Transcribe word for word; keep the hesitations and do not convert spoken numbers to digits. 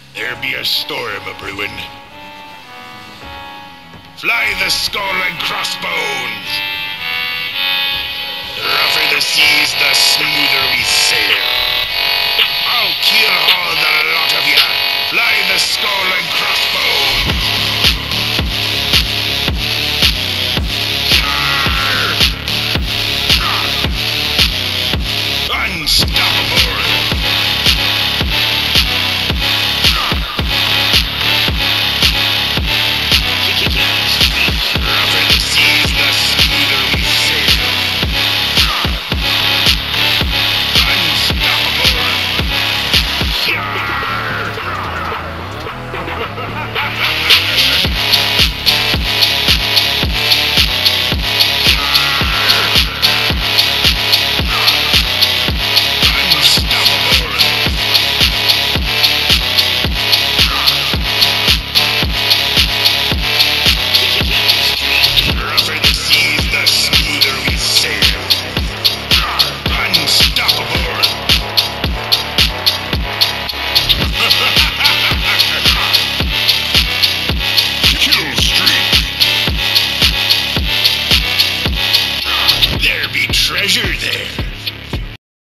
There be a storm a-brewin'. Fly the skull and crossbones! The rougher the seas, the smoother we sail. I'll keel haul